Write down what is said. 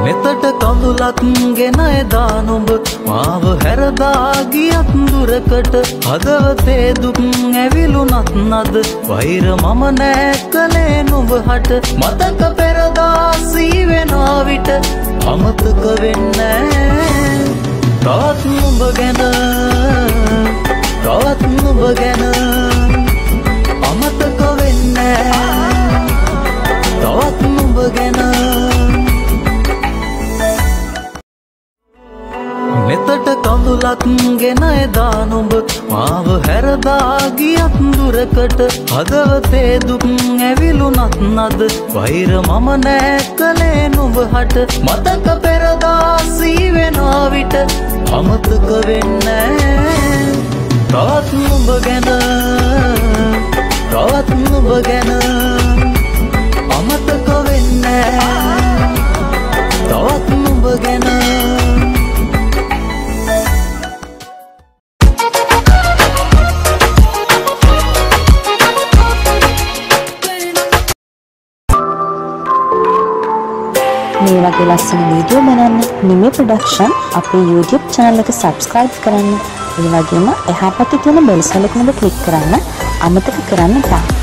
මෙතට කඳුලක් ගෙන එදා නුඹ මාව හැරදා ගියත් දුරකට හදවතේ දුක් ඇවිලුනත් නද වෛර මම නෑ කලේ නුඹ හට මතක පෙරදා සීවෙනා විට අමතක වෙන්නේ තවත් නුඹ ගැන තවත් නුඹ ගැන අමතක වෙන්නේ තවත් නුඹ ගැන මෙතට කඳුලක් ගෙන එදා නුඹ මාව හැරදා ගියත් දුරකට හදවතේ දුක් ඇවිලුනත් නද වෛර මම නෑ කලේ නුඹ හට මතක පෙරදා සීවෙනා විට අමතක වෙන්නේ තවත් නුඹ ගැන තවත් නුඹ ගැන අමතක වෙන්නේ තවත් නුඹ ගැන මේ වගේ ලස්සන වීඩියෝ බලන්න නිමේ ප්‍රොඩක්ෂන් අපේ YouTube channel එක subscribe කරන්න. ඒ වගේම එහා පැත්තේ තියෙන බෙල් සලකුණ එක click කරන්න අමතක කරන්න එපා.